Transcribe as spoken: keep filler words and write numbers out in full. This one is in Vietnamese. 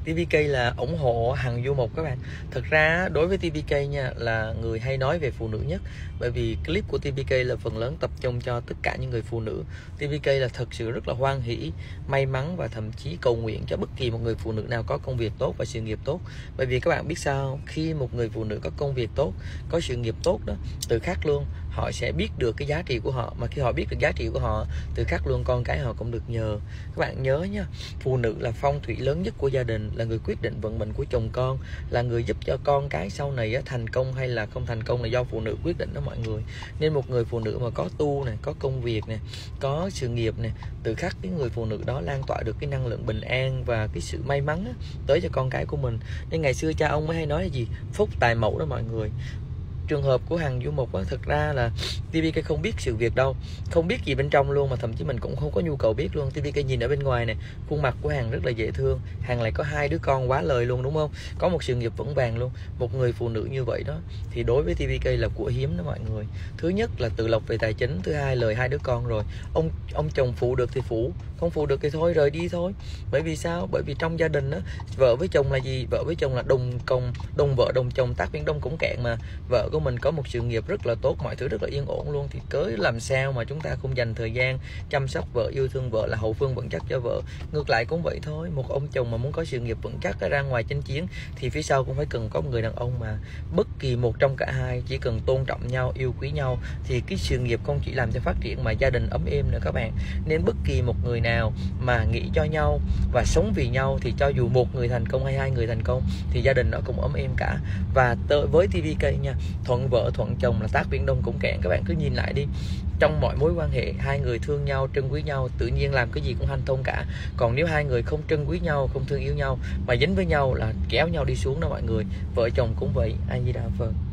tê pê ca là ủng hộ Hằng Du Mục các bạn. Thật ra đối với tê pê ca nha, là người hay nói về phụ nữ nhất, bởi vì clip của tê pê ca là phần lớn tập trung cho tất cả những người phụ nữ. tê pê ca là thật sự rất là hoan hỷ, may mắn và thậm chí cầu nguyện cho bất kỳ một người phụ nữ nào có công việc tốt và sự nghiệp tốt. Bởi vì các bạn biết sao, khi một người phụ nữ có công việc tốt, có sự nghiệp tốt đó, từ khắc luôn họ sẽ biết được cái giá trị của họ, mà khi họ biết được giá trị của họ, từ khắc luôn con cái họ cũng được nhờ. Các bạn nhớ nha, phụ nữ là phong thủy lớn nhất của gia đình, là người quyết định vận mệnh của chồng con, là người giúp cho con cái sau này á, thành công hay là không thành công là do phụ nữ quyết định đó mọi người. Nên một người phụ nữ mà có tu này, có công việc này, có sự nghiệp này, từ khắc cái người phụ nữ đó lan tỏa được cái năng lượng bình an và cái sự may mắn á, tới cho con cái của mình. Nên ngày xưa cha ông mới hay nói là gì, phúc tài mẫu đó mọi người. Trường hợp của Hằng Du Mục á, thực ra là tê pê ca không biết sự việc đâu, không biết gì bên trong luôn, mà thậm chí mình cũng không có nhu cầu biết luôn. tê pê ca nhìn ở bên ngoài này, khuôn mặt của Hằng rất là dễ thương, Hằng lại có hai đứa con quá lời luôn, đúng không? Có một sự nghiệp vững vàng luôn. Một người phụ nữ như vậy đó thì đối với tê pê ca là của hiếm đó mọi người. Thứ nhất là tự lập về tài chính, thứ hai lời hai đứa con rồi. Ông ông chồng phụ được thì phụ, không phụ được thì thôi rời đi thôi. Bởi vì sao? Bởi vì trong gia đình đó, vợ với chồng là gì? Vợ với chồng là đồng công, đồng vợ đồng chồng, tác biển đông cũng cạn mà. Vợ của mình có một sự nghiệp rất là tốt, mọi thứ rất là yên ổn luôn, thì cớ làm sao mà chúng ta không dành thời gian chăm sóc vợ, yêu thương vợ, là hậu phương vững chắc cho vợ. Ngược lại cũng vậy thôi, một ông chồng mà muốn có sự nghiệp vững chắc ra ngoài chinh chiến thì phía sau cũng phải cần có một người đàn ông mà bất kỳ một trong cả hai chỉ cần tôn trọng nhau, yêu quý nhau thì cái sự nghiệp không chỉ làm cho phát triển mà gia đình ấm êm nữa các bạn. Nên bất kỳ một người nào mà nghĩ cho nhau và sống vì nhau thì cho dù một người thành công hay hai người thành công thì gia đình nó cũng ấm êm cả. Và với tê pê ca nha, thuận vợ thuận chồng là tác biển đông cũng cạn. Các bạn cứ nhìn lại đi, trong mọi mối quan hệ hai người thương nhau, trân quý nhau, tự nhiên làm cái gì cũng hanh thông cả. Còn nếu hai người không trân quý nhau, không thương yêu nhau mà dính với nhau là kéo nhau đi xuống đó mọi người. Vợ chồng cũng vậy. A Di Đà Phật.